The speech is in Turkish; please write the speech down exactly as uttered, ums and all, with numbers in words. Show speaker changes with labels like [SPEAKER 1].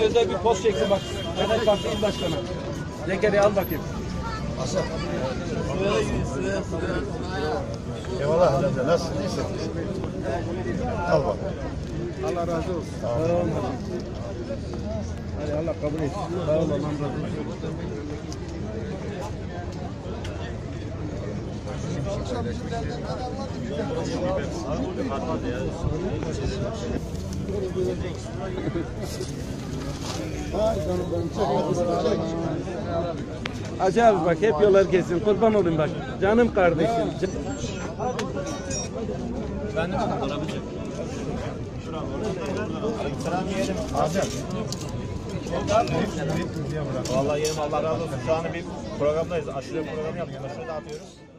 [SPEAKER 1] özel bir post çeksin bak. Mehmet Parti İl Başkanı. Zekeriya al bakayım.
[SPEAKER 2] Asıl. Eyvallah Hacı. Nasılsın? İyisin? Al bak.
[SPEAKER 1] Allah razı olsun. Sağ olun. Hadi Allah kabul etsin. Sağ olun. Allah razı olsun. Hacı abi bak hep yollar kesin. Kurban olayım bak. Canım kardeşim.
[SPEAKER 3] Ben de fotoğrafı Selam yiyelim.
[SPEAKER 2] Hacı.
[SPEAKER 3] Vallahi yerim Allah razı olsun. Şu an bir programdayız. Aşure programı yaptık. Aşure dağıtıyoruz.